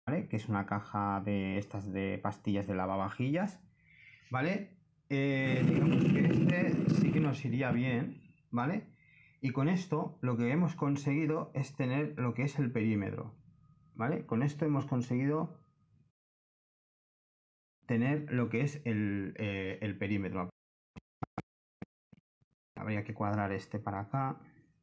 ¿vale? Que es una caja de estas de pastillas de lavavajillas, ¿vale? Digamos que este sí que nos iría bien, ¿vale? Y con esto lo que hemos conseguido es tener lo que es el perímetro, ¿vale? Con esto hemos conseguido tener lo que es el perímetro. Habría que cuadrar este para acá.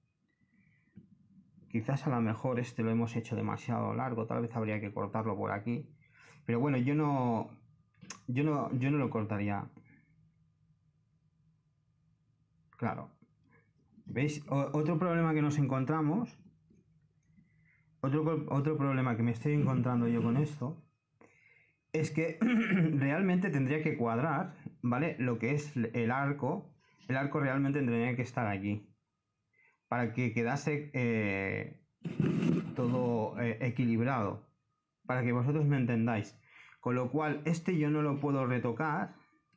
Quizás a lo mejor este lo hemos hecho demasiado largo, tal vez habría que cortarlo por aquí. Pero bueno, yo no lo cortaría. Claro. ¿Veis? Otro problema que nos encontramos, otro problema que me estoy encontrando yo con esto, es que realmente tendría que cuadrar, ¿vale? Lo que es el arco. El arco realmente tendría que estar aquí. Para que quedase todo equilibrado. Para que vosotros me entendáis. Con lo cual, este yo no lo puedo retocar.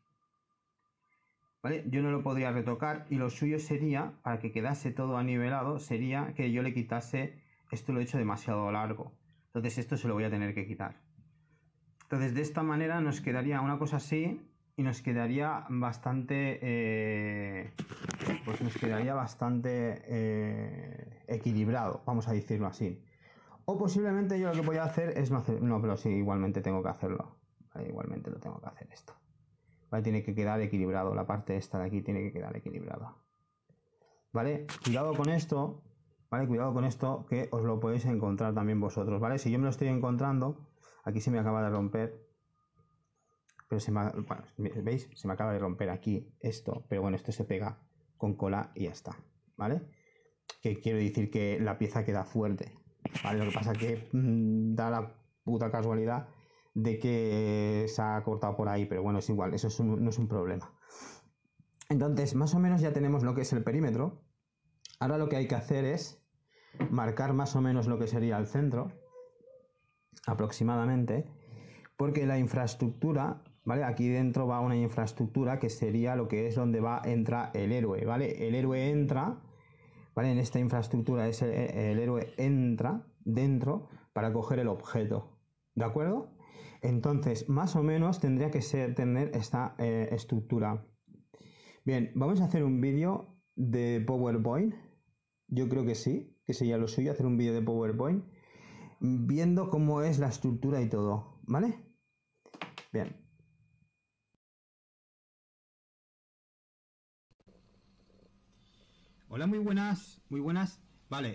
¿Vale? Yo no lo podría retocar y lo suyo sería, para que quedase todo anivelado, sería que yo le quitase, esto lo he hecho demasiado largo, entonces esto se lo voy a tener que quitar. Entonces de esta manera nos quedaría una cosa así y nos quedaría bastante, pues nos quedaría bastante equilibrado, vamos a decirlo así. O posiblemente yo lo que voy a hacer es no hacer, no, pero sí, igualmente tengo que hacerlo, ¿vale? Igualmente lo tengo que hacer esto. ¿Vale? Tiene que quedar equilibrado, la parte esta de aquí tiene que quedar equilibrada. ¿Vale? Cuidado con esto, ¿vale? Cuidado con esto que os lo podéis encontrar también vosotros, ¿vale? Si yo me lo estoy encontrando, aquí se me acaba de romper, pero bueno, ¿veis? Se me acaba de romper aquí esto, pero bueno, esto se pega con cola y ya está, ¿vale? Que quiero decir que la pieza queda fuerte, ¿vale? Lo que pasa es que da la puta casualidad de que se ha cortado por ahí, pero bueno, es igual, eso no es un problema. Entonces, más o menos ya tenemos lo que es el perímetro. Ahora lo que hay que hacer es marcar más o menos lo que sería el centro, aproximadamente, porque la infraestructura, ¿vale? Aquí dentro va una infraestructura que sería lo que es donde entra el héroe, ¿vale? El héroe entra, ¿vale? En esta infraestructura el héroe entra dentro para coger el objeto, ¿de acuerdo? Entonces, más o menos tendría que tener esta estructura. Bien, vamos a hacer un vídeo de PowerPoint. Yo creo que sí, que sería lo suyo hacer un vídeo de PowerPoint viendo cómo es la estructura y todo, ¿vale? Bien. Hola, muy buenas, muy buenas. Vale,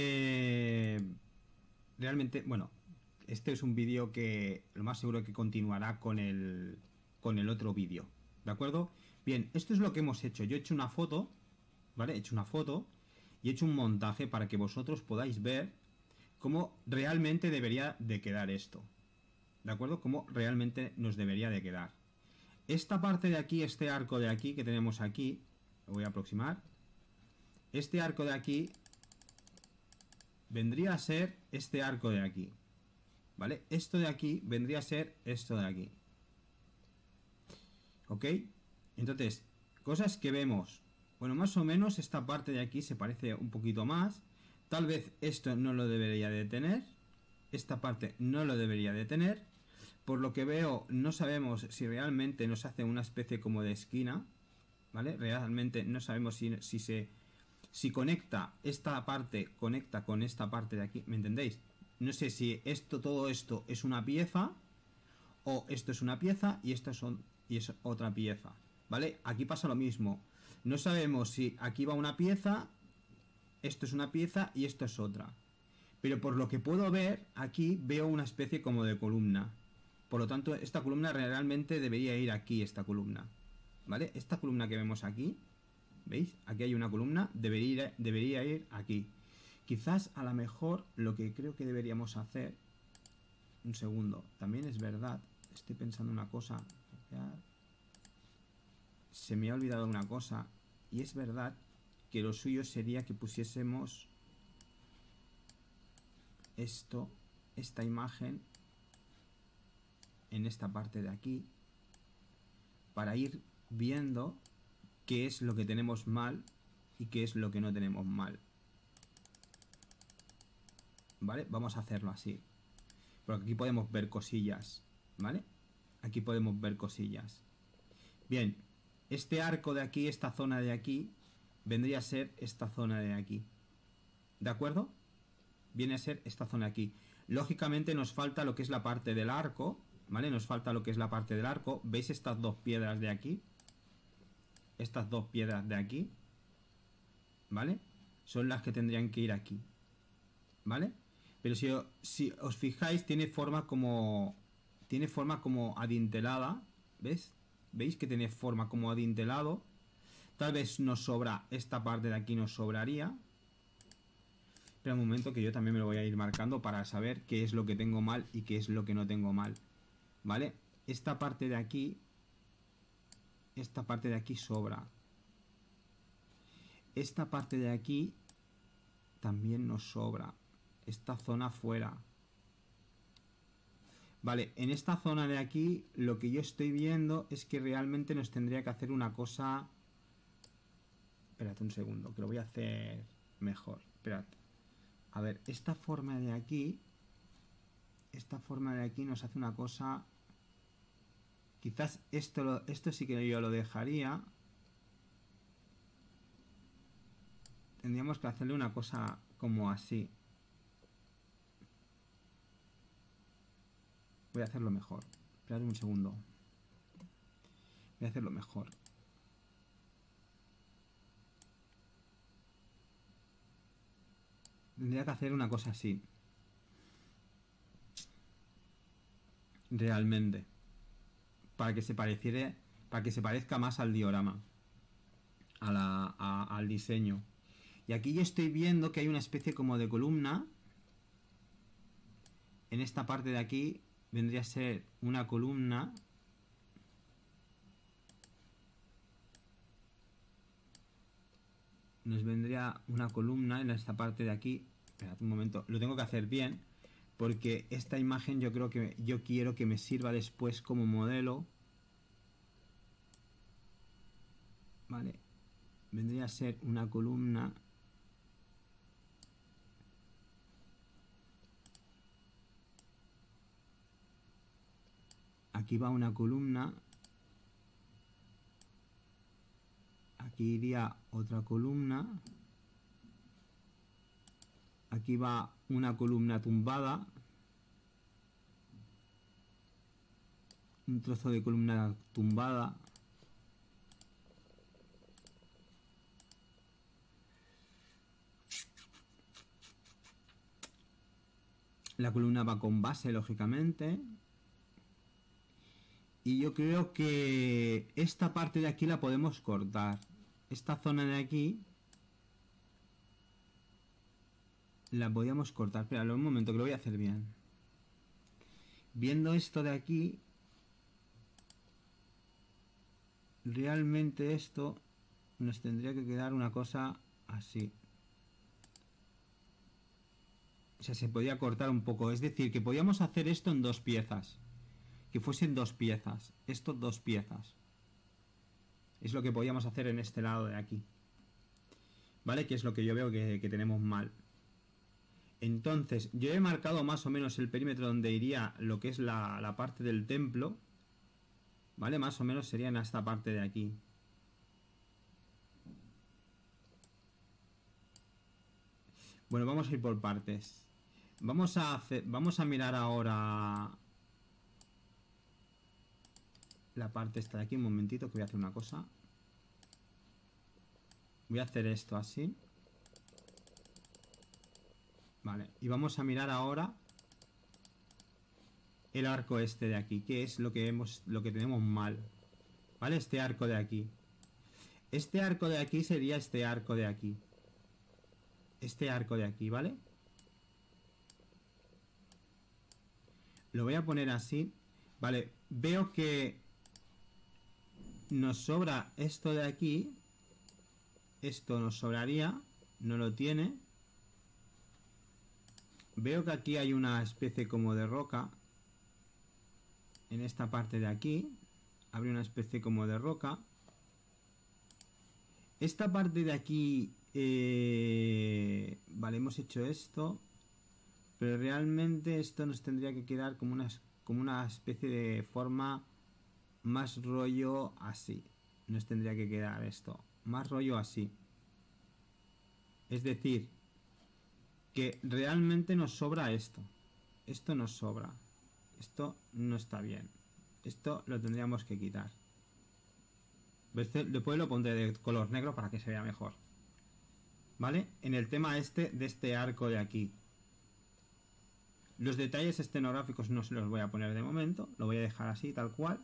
realmente, bueno, este es un vídeo que lo más seguro que continuará con el otro vídeo, ¿de acuerdo? Bien, esto es lo que hemos hecho. Yo he hecho una foto, ¿vale? He hecho una foto y he hecho un montaje para que vosotros podáis ver cómo realmente debería de quedar esto, ¿de acuerdo? Cómo realmente nos debería de quedar. Esta parte de aquí, este arco de aquí que tenemos aquí, lo voy a aproximar. Este arco de aquí vendría a ser este arco de aquí, ¿vale? Esto de aquí vendría a ser esto de aquí, ¿ok? Entonces, cosas que vemos. Bueno, más o menos esta parte de aquí se parece un poquito más. Tal vez esto no lo debería de tener. Esta parte no lo debería de tener. Por lo que veo, no sabemos si realmente nos hace una especie como de esquina, ¿vale? Realmente no sabemos si conecta esta parte, conecta con esta parte de aquí, ¿me entendéis? No sé si todo esto es una pieza, o esto es una pieza y esto es otra pieza, ¿vale? Aquí pasa lo mismo. No sabemos si aquí va una pieza, esto es una pieza y esto es otra. Pero por lo que puedo ver, aquí veo una especie como de columna. Por lo tanto, esta columna realmente debería ir aquí, esta columna, ¿vale? Esta columna que vemos aquí, ¿veis? Aquí hay una columna, debería ir aquí. Quizás a lo mejor lo que creo que deberíamos hacer... Un segundo, también es verdad, estoy pensando una cosa. Se me ha olvidado una cosa, y es verdad que lo suyo sería que pusiésemos esta imagen en esta parte de aquí, para ir viendo qué es lo que tenemos mal y qué es lo que no tenemos mal. ¿Vale? Vamos a hacerlo así. Porque aquí podemos ver cosillas, ¿vale? Aquí podemos ver cosillas. Bien, este arco de aquí, esta zona de aquí, vendría a ser esta zona de aquí. ¿De acuerdo? Viene a ser esta zona de aquí. Lógicamente nos falta lo que es la parte del arco, ¿vale? Nos falta lo que es la parte del arco. ¿Veis estas dos piedras de aquí? Estas dos piedras de aquí, ¿vale? Son las que tendrían que ir aquí, ¿vale? Pero si os fijáis, tiene forma como adintelada, ¿ves? ¿Veis que tiene forma como adintelado? Tal vez nos sobra esta parte de aquí, nos sobraría. Espera un momento que yo también me lo voy a ir marcando para saber qué es lo que tengo mal y qué es lo que no tengo mal, ¿vale? Esta parte de aquí sobra. Esta parte de aquí también nos sobra. Esta zona fuera. Vale, en esta zona de aquí lo que yo estoy viendo es que realmente nos tendría que hacer una cosa... Espérate un segundo, que lo voy a hacer mejor. Espérate. A ver, esta forma de aquí nos hace una cosa... Quizás esto sí que yo lo dejaría. Tendríamos que hacerle una cosa como así. Voy a hacerlo mejor. Esperad un segundo. Voy a hacerlo mejor. Tendría que hacer una cosa así. Realmente. Para que se parezca más al diorama. Al diseño. Y aquí yo estoy viendo que hay una especie como de columna. En esta parte de aquí vendría a ser una columna. Nos vendría una columna en esta parte de aquí. Esperad un momento, lo tengo que hacer bien, porque esta imagen yo quiero que me sirva después como modelo. Vale, vendría a ser una columna. Aquí va una columna. Aquí iría otra columna. Aquí va una columna tumbada. Un trozo de columna tumbada. La columna va con base, lógicamente. Y yo creo que esta parte de aquí la podemos cortar. Esta zona de aquí la podíamos cortar. Espera, un momento que lo voy a hacer bien. Viendo esto de aquí, realmente esto nos tendría que quedar una cosa así. O sea, se podía cortar un poco. Es decir, que podíamos hacer esto en dos piezas. Que fuesen dos piezas. Esto dos piezas. Es lo que podíamos hacer en este lado de aquí. ¿Vale? Que es lo que yo veo que tenemos mal. Entonces, yo he marcado más o menos el perímetro donde iría lo que es la parte del templo. ¿Vale? Más o menos sería en esta parte de aquí. Bueno, vamos a ir por partes. Vamos a mirar ahora la parte esta de aquí. Un momentito que voy a hacer una cosa. Voy a hacer esto así. Vale, y vamos a mirar ahora el arco este de aquí, que es lo que tenemos mal. ¿Vale? Este arco de aquí. Este arco de aquí sería este arco de aquí. Este arco de aquí, ¿vale? Lo voy a poner así. Vale, veo que nos sobra esto de aquí. Esto nos sobraría. No lo tiene. Veo que aquí hay una especie como de roca. En esta parte de aquí habría una especie como de roca. Esta parte de aquí... vale, hemos hecho esto. Pero realmente esto nos tendría que quedar como una especie de forma más rollo así. Nos tendría que quedar esto. Más rollo así. Es decir, que realmente nos sobra esto. Esto nos sobra. Esto no está bien. Esto lo tendríamos que quitar. Después lo pondré de color negro para que se vea mejor. ¿Vale? En el tema de este arco de aquí. Los detalles escenográficos no se los voy a poner de momento. Lo voy a dejar así, tal cual.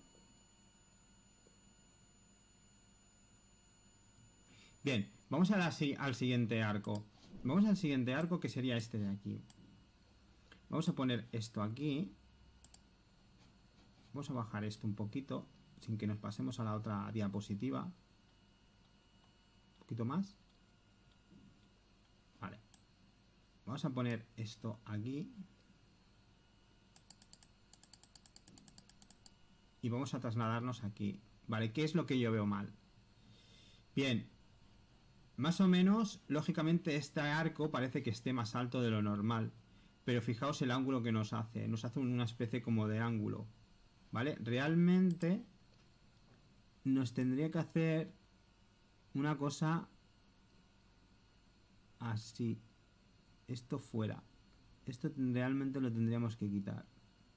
Bien, vamos al siguiente arco. Vamos al siguiente arco, que sería este de aquí. Vamos a poner esto aquí. Vamos a bajar esto un poquito, sin que nos pasemos a la otra diapositiva. Un poquito más. Vale. Vamos a poner esto aquí. Y vamos a trasladarnos aquí. Vale, ¿qué es lo que yo veo mal? Bien. Más o menos, lógicamente, este arco parece que esté más alto de lo normal. Pero fijaos el ángulo que nos hace. Nos hace una especie como de ángulo. ¿Vale? Realmente nos tendría que hacer una cosa así. Esto fuera. Esto realmente lo tendríamos que quitar.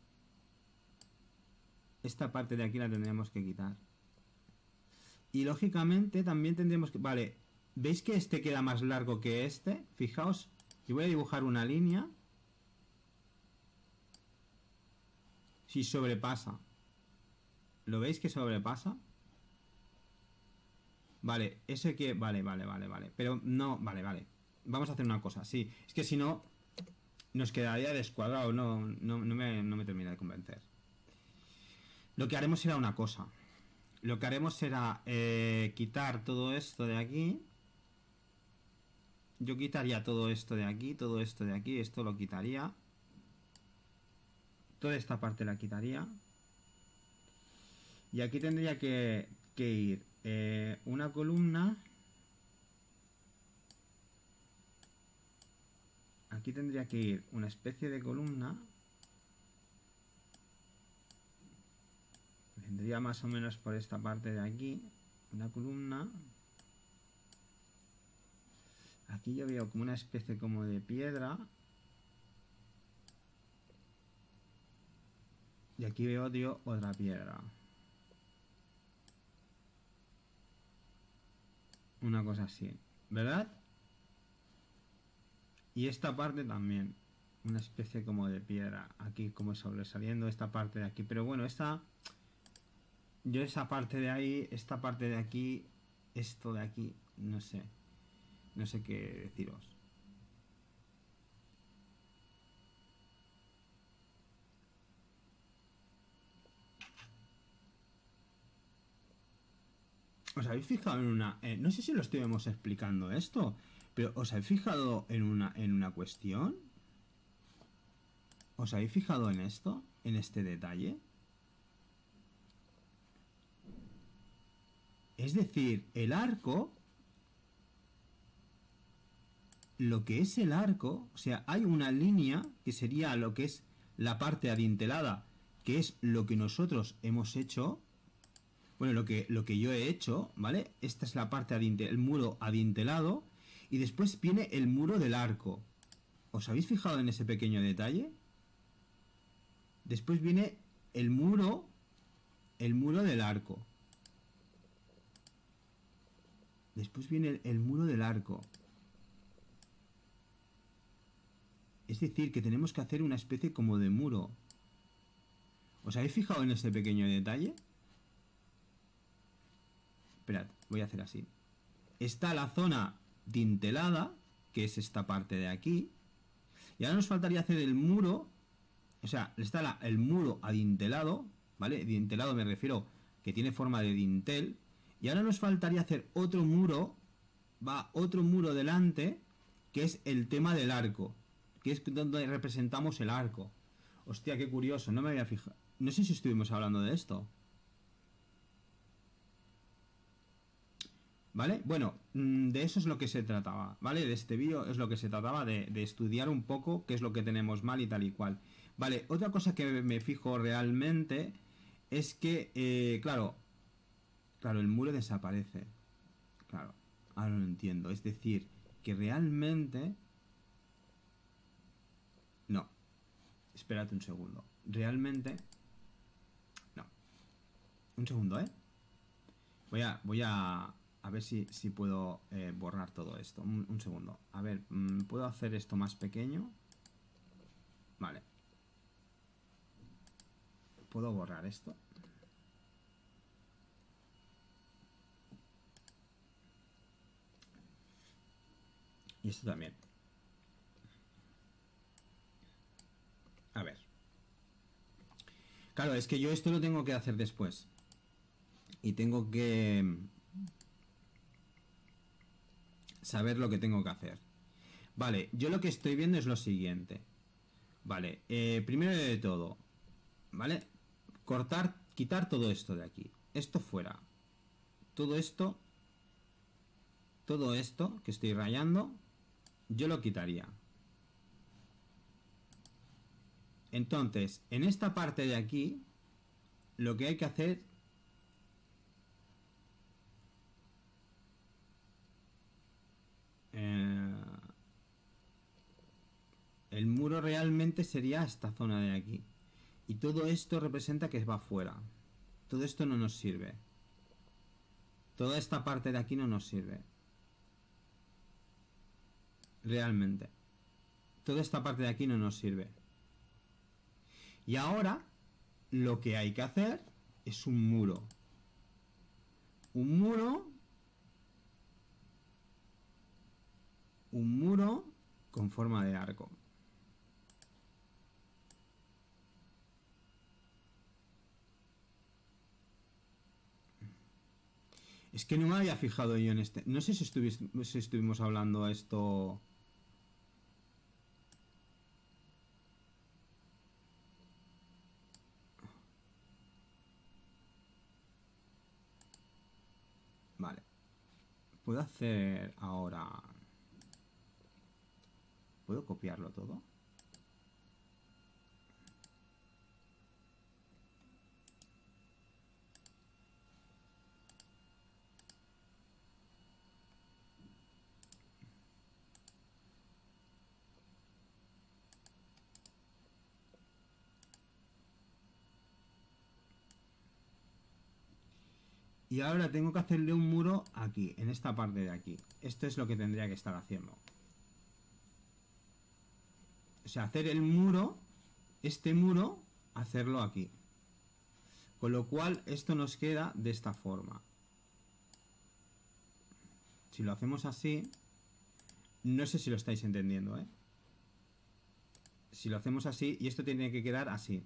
Esta parte de aquí la tendríamos que quitar. Y lógicamente también tendríamos que... Vale, ¿veis que este queda más largo que este? Fijaos, yo voy a dibujar una línea. Si sobrepasa. ¿Lo veis que sobrepasa? Vale, ese que... Vale. Pero no... Vale. Vamos a hacer una cosa. Sí, es que si no... Nos quedaría descuadrado. No me termina de convencer. Lo que haremos será una cosa. Lo que haremos será quitar todo esto de aquí. Yo quitaría todo esto de aquí, todo esto de aquí. Esto lo quitaría. Toda esta parte la quitaría. Y aquí tendría que ir una columna. Aquí tendría que ir una especie de columna. Vendría más o menos por esta parte de aquí. Una columna. Aquí yo veo como una especie como de piedra. Y aquí veo, tío, otra piedra. Una cosa así, ¿verdad? Y esta parte también. Una especie como de piedra. Aquí como sobresaliendo esta parte de aquí. Pero bueno, yo esa parte de ahí, esta parte de aquí, esto de aquí, no sé. No sé qué deciros. ¿Os habéis fijado en una... no sé si lo estuvimos explicando esto, pero ¿os habéis fijado en una cuestión? ¿Os habéis fijado en esto? ¿En este detalle? Es decir, el arco... Lo que es el arco... O sea, hay una línea que sería lo que es la parte adintelada, que es lo que nosotros hemos hecho... Bueno, lo que yo he hecho, ¿vale? Esta es la parte el muro adintelado. Y después viene el muro del arco. ¿Os habéis fijado en ese pequeño detalle? Después viene el muro del arco. Después viene el muro del arco. Es decir, que tenemos que hacer una especie como de muro. ¿Os habéis fijado en ese pequeño detalle? Esperad, voy a hacer así. Está la zona dintelada, que es esta parte de aquí. Y ahora nos faltaría hacer el muro. O sea, está el muro adintelado, ¿vale? Dintelado me refiero que tiene forma de dintel. Y ahora nos faltaría hacer otro muro. Va otro muro delante, que es el tema del arco. Que es donde representamos el arco. Hostia, qué curioso, no me había fijado. No sé si estuvimos hablando de esto. ¿Vale? Bueno, de eso es lo que se trataba, ¿vale? De este vídeo es lo que se trataba, de estudiar un poco qué es lo que tenemos mal y tal y cual. Vale, otra cosa que me fijo realmente es que, claro, el muro desaparece. Claro, ahora lo entiendo. Es decir, que realmente... No, espérate un segundo. Realmente... No. Un segundo, ¿eh? Voy a ver si puedo borrar todo esto. Un segundo. A ver, ¿puedo hacer esto más pequeño? Vale. ¿Puedo borrar esto? Y esto también. A ver. Claro, es que yo esto lo tengo que hacer después. Y tengo que saber lo que tengo que hacer. Vale, yo lo que estoy viendo es lo siguiente. Vale, primero de todo, ¿vale? Quitar todo esto de aquí. Esto fuera. Todo esto que estoy rayando, yo lo quitaría. Entonces, en esta parte de aquí, lo que hay que hacer... el muro realmente sería esta zona de aquí. Y todo esto representa que va afuera. Todo esto no nos sirve. Toda esta parte de aquí no nos sirve. Realmente. Toda esta parte de aquí no nos sirve. Y ahora lo que hay que hacer es un muro. Un muro. Un muro con forma de arco. Es que no me había fijado yo en este. No sé si estuvimos hablando esto. Vale. Puedo hacer ahora. ¿Puedo copiarlo todo? Y ahora tengo que hacerle un muro aquí, en esta parte de aquí. Esto es lo que tendría que estar haciendo. O sea, hacer el muro, este muro, hacerlo aquí. Con lo cual, esto nos queda de esta forma. Si lo hacemos así, no sé si lo estáis entendiendo, ¿eh? Si lo hacemos así, y esto tiene que quedar así.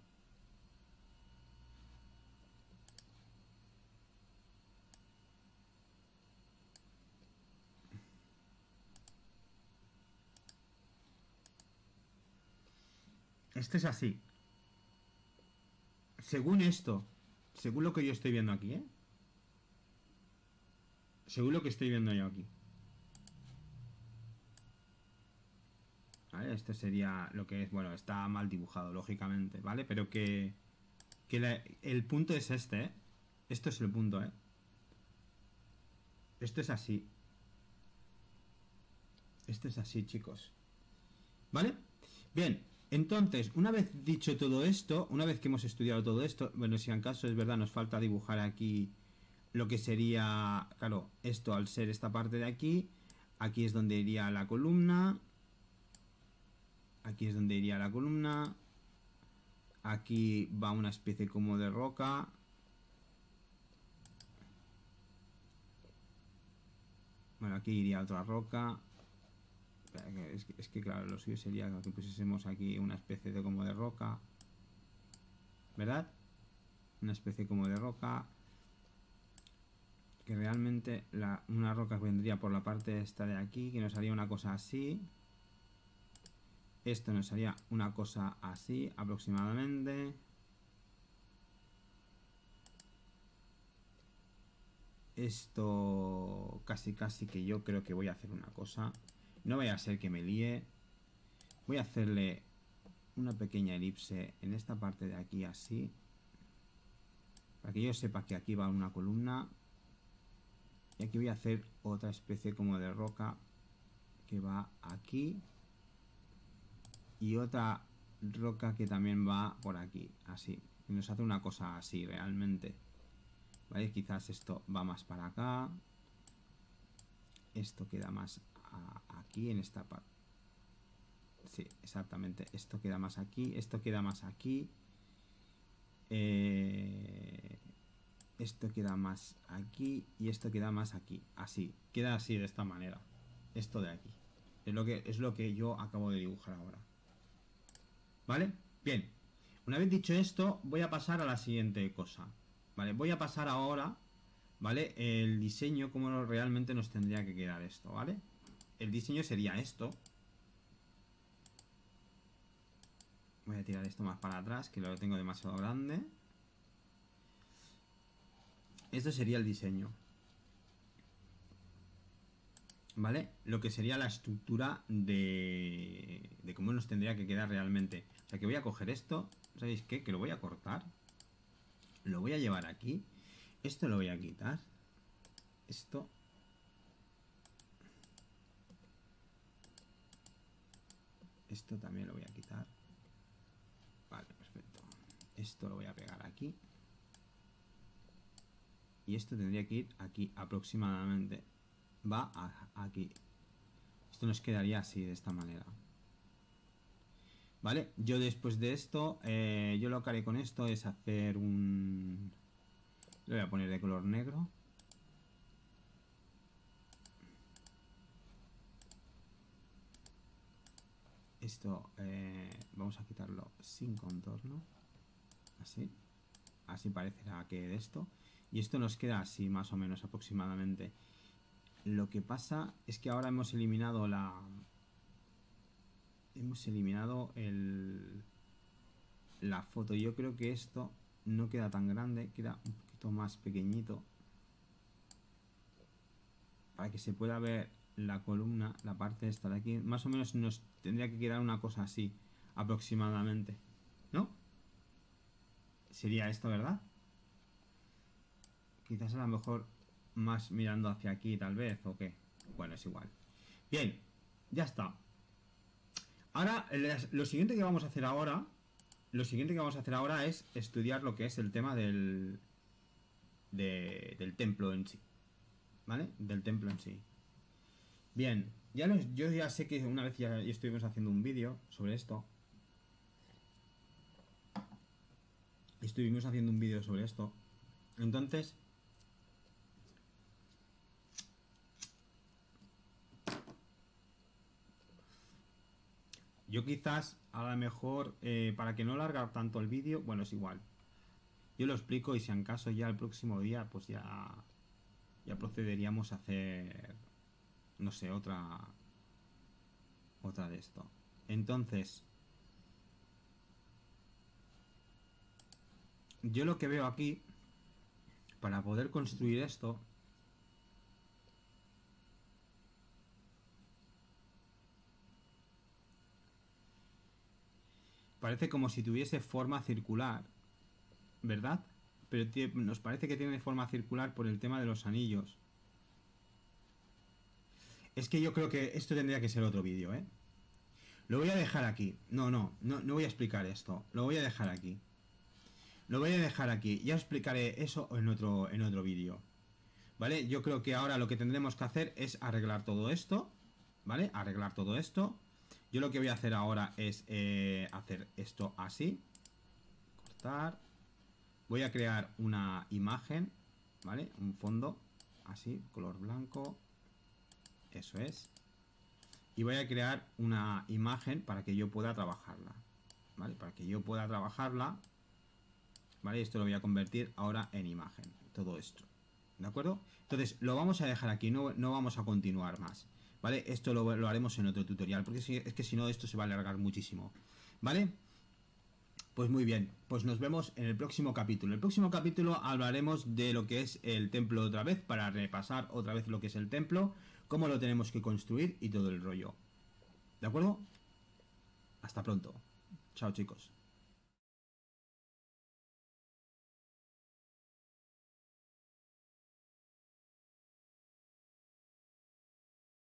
Este es así. Según esto, según lo que yo estoy viendo aquí, ¿eh? Según lo que estoy viendo yo aquí. ¿Vale? Esto sería lo que es, bueno, está mal dibujado, lógicamente, ¿vale? Pero el punto es este, ¿eh? Esto es el punto, ¿eh? Esto es así. Esto es así, chicos. ¿Vale? Bien, entonces, una vez dicho todo esto, una vez que hemos estudiado todo esto, bueno, si en caso es verdad, nos falta dibujar aquí lo que sería, claro, esto al ser esta parte de aquí, aquí es donde iría la columna, aquí es donde iría la columna, aquí va una especie como de roca, bueno, aquí iría otra roca. Es que claro, lo suyo sería que pusiésemos aquí una especie de como de roca, ¿verdad? Una especie como de roca, que realmente una roca vendría por la parte esta de aquí, que nos haría una cosa así. Esto nos haría una cosa así aproximadamente. Esto casi que yo creo que voy a hacer una cosa. No vaya a ser que me líe. Voy a hacerle una pequeña elipse en esta parte de aquí así. Para que yo sepa que aquí va una columna. Y aquí voy a hacer otra especie como de roca que va aquí. Y otra roca que también va por aquí, así. Y nos hace una cosa así realmente. ¿Vale? Quizás esto va más para acá. Esto queda más aquí en esta parte. Sí, exactamente. Esto queda más aquí. Esto queda más aquí. Esto queda más aquí. Y esto queda más aquí. Así. Queda así de esta manera. Esto de aquí. Es lo que yo acabo de dibujar ahora. ¿Vale? Bien. Una vez dicho esto, voy a pasar a la siguiente cosa. Vale, voy a pasar ahora, ¿vale? El diseño, cómo realmente nos tendría que quedar esto, ¿vale? El diseño sería esto. Voy a tirar esto más para atrás, que lo tengo demasiado grande. Esto sería el diseño. ¿Vale? Lo que sería la estructura de cómo nos tendría que quedar realmente. O sea, que voy a coger esto, ¿sabéis qué? Que lo voy a cortar. Lo voy a llevar aquí. Esto lo voy a quitar. Esto. Esto también lo voy a quitar. Vale, perfecto. Esto lo voy a pegar aquí. Y esto tendría que ir aquí aproximadamente. Va aquí. Esto nos quedaría así, de esta manera. ¿Vale? Yo después de esto, yo lo que haré con esto es hacer un... Lo voy a poner de color negro. Esto vamos a quitarlo sin contorno. Así. Así parecerá que de esto. Y esto nos queda así, más o menos, aproximadamente. Lo que pasa es que ahora hemos eliminado la... Hemos eliminado la foto. Yo creo que esto no queda tan grande, queda un poquito más pequeñito. Para que se pueda ver la columna, la parte esta de aquí. Más o menos nos tendría que quedar una cosa así, aproximadamente. ¿No? Sería esto, ¿verdad? Quizás a lo mejor más mirando hacia aquí, tal vez, o qué. Bueno, es igual. Bien, ya está. Ahora, lo siguiente que vamos a hacer ahora... Lo siguiente que vamos a hacer ahora es estudiar lo que es el tema del templo en sí. ¿Vale? Del templo en sí. Bien, yo ya sé que una vez ya estuvimos haciendo un vídeo sobre esto. Estuvimos haciendo un vídeo sobre esto. Entonces... Yo quizás, a lo mejor, para que no largar tanto el vídeo, bueno, es igual. Yo lo explico y si en caso ya el próximo día, pues ya procederíamos a hacer, no sé, otra de esto. Entonces, yo lo que veo aquí, para poder construir esto... Parece como si tuviese forma circular, ¿verdad? Pero nos parece que tiene forma circular por el tema de los anillos. Es que yo creo que esto tendría que ser otro vídeo, ¿eh? Lo voy a dejar aquí. No voy a explicar esto. Lo voy a dejar aquí. Lo voy a dejar aquí. Ya explicaré eso en otro vídeo. ¿Vale? Yo creo que ahora lo que tendremos que hacer es arreglar todo esto. ¿Vale? Arreglar todo esto. Yo lo que voy a hacer ahora es hacer esto así. Cortar. Voy a crear una imagen. ¿Vale? Un fondo. Así, color blanco. Eso es. Y voy a crear una imagen para que yo pueda trabajarla. ¿Vale? Para que yo pueda trabajarla. ¿Vale? Esto lo voy a convertir ahora en imagen. Todo esto. ¿De acuerdo? Entonces lo vamos a dejar aquí. No vamos a continuar más. ¿Vale? Esto lo haremos en otro tutorial. Porque es que si no esto se va a alargar muchísimo. ¿Vale? Pues muy bien, pues nos vemos en el próximo capítulo. En el próximo capítulo hablaremos de lo que es el templo otra vez, para repasar otra vez lo que es el templo, cómo lo tenemos que construir y todo el rollo. ¿De acuerdo? Hasta pronto. Chao, chicos.